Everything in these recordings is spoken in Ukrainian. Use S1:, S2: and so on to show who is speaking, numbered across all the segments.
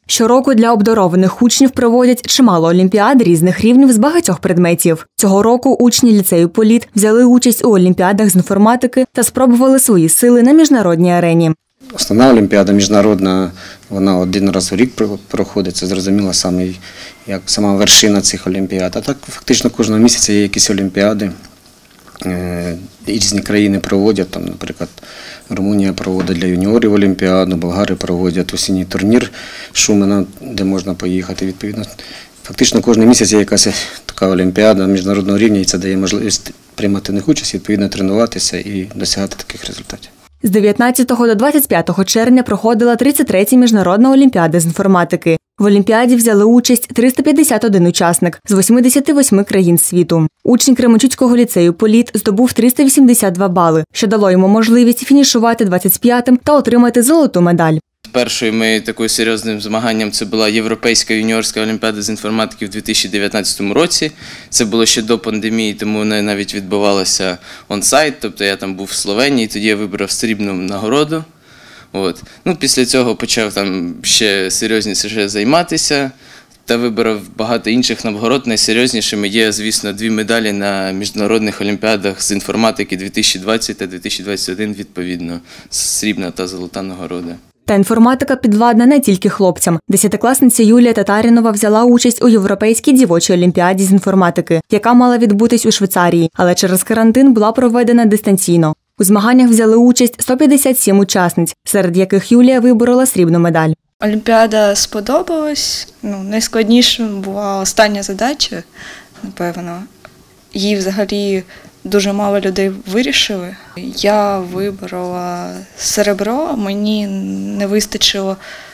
S1: Щороку для обдарованих учнів проводять чимало олімпіад різних рівнів з багатьох предметів. Цього року учні ліцею «Політ» взяли участь у олімпіадах з інформатики та спробували свої сили на міжнародній арені.
S2: Основна олімпіада міжнародна, вона один раз у рік проходить, це зрозуміло як сама вершина цих олімпіад. А так фактично кожного місяця є якісь олімпіади. Різні країни проводять, там, наприклад, Румунія проводить для юніорів олімпіаду, болгари проводять осінній турнір Шумена, де можна поїхати. Відповідно, фактично кожен місяць є якась така олімпіада міжнародного рівня, і це дає можливість приймати в них участь, відповідно тренуватися і досягати таких результатів.
S1: З 19 до 25 червня проходила 33-я міжнародна олімпіада з інформатики. В олімпіаді взяли участь 351 учасник з 88 країн світу. Учень Кременчуцького ліцею «Політ» здобув 382 бали, що дало йому можливість фінішувати 25-м та отримати золоту медаль.
S3: Першою моєю такою серйозним змаганням це була Європейська юніорська олімпіада з інформатики в 2019 році. Це було ще до пандемії, тому вона навіть відбувалася он-сайт, тобто я там був в Словенії, тоді я вибрав срібну нагороду. Після цього почав там ще серйозніше займатися та вибрав багато інших нагород. Найсерйознішими є, звісно, 2 медалі на міжнародних олімпіадах з інформатики 2020 та 2021 відповідно, срібна та золота нагорода.
S1: Та інформатика підвладна не тільки хлопцям. 10-класниця Юлія Татарінова взяла участь у Європейській дівочій олімпіаді з інформатики, яка мала відбутись у Швейцарії, але через карантин була проведена дистанційно. У змаганнях взяли участь 157 учасниць, серед яких Юлія виборола срібну медаль.
S4: Олімпіада сподобалась. Найскладнішою була остання задача, напевно. Її взагалі дуже мало людей вирішили. Я вибрала серебро, мені не вистачило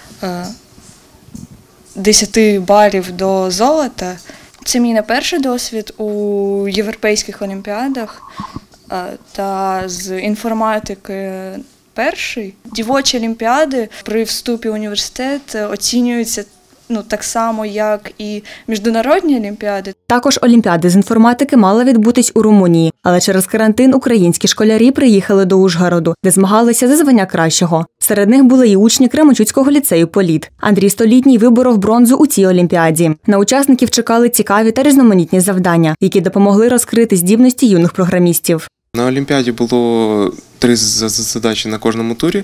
S4: 10 балів до золота. Це мій не перший досвід у європейських олімпіадах та з інформатики перший. Дівочі олімпіади при вступі в університет оцінюються так само, як і міжнародні олімпіади.
S1: Також олімпіади з інформатики мала відбутись у Румунії, але через карантин українські школярі приїхали до Ужгороду, де змагалися за звання кращого. Серед них були і учні Кременчуцького ліцею «Політ». Андрій Столітній виборов бронзу у цій олімпіаді. На учасників чекали цікаві та різноманітні завдання, які допомогли розкрити здібності юних програмістів.
S5: На олімпіаді було 3 задачі на кожному турі.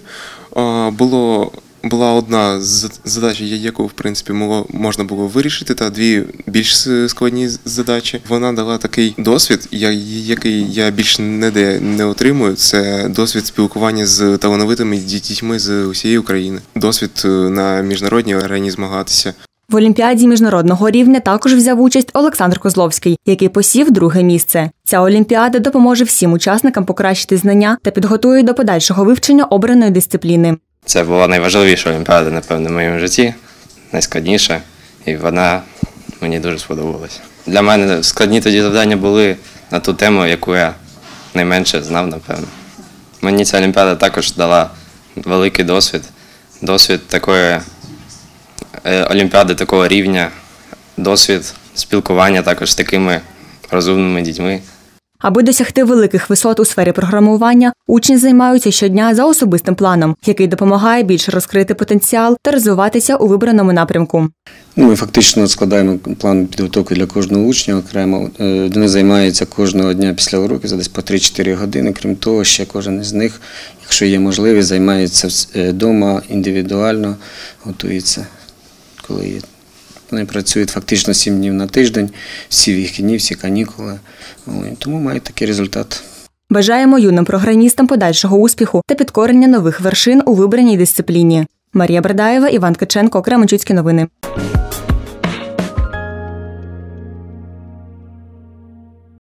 S5: Була одна задача, яку, в принципі, можна було вирішити, та 2 більш складні задачі. Вона дала такий досвід, який я більше ніде не отримую. Це досвід спілкування з талановитими дітьми з усієї України. Досвід на міжнародній арені змагатися.
S1: В олімпіаді міжнародного рівня також взяв участь Олександр Козловський, який посів 2-ге місце. Ця олімпіада допоможе всім учасникам покращити знання та підготує до подальшого вивчення обраної дисципліни.
S6: Це була найважливіша олімпіада, напевно, в моєму житті, найскладніша, і вона мені дуже сподобалась. Для мене складні тоді завдання були на ту тему, яку я найменше знав, напевно. Мені ця олімпіада також дала великий досвід такої олімпіади такого рівня, досвід спілкування також з такими розумними дітьми.
S1: Аби досягти великих висот у сфері програмування, учні займаються щодня за особистим планом, який допомагає більше розкрити потенціал та розвиватися у вибраному напрямку.
S2: Ми фактично складаємо план підготовки для кожного учня окремо. Вони займаються кожного дня після уроків за десь по 3-4 години. Крім того, ще кожен із них, якщо є можливість, займається вдома, індивідуально, готується, коли є. Вони працюють фактично 7 днів на тиждень, всі вихідні, всі канікули. Тому мають такий результат.
S1: Бажаємо юним програмістам подальшого успіху та підкорення нових вершин у вибраній дисципліні. Марія Бердаєва, Іван Ткаченко, Кременчуцькі новини.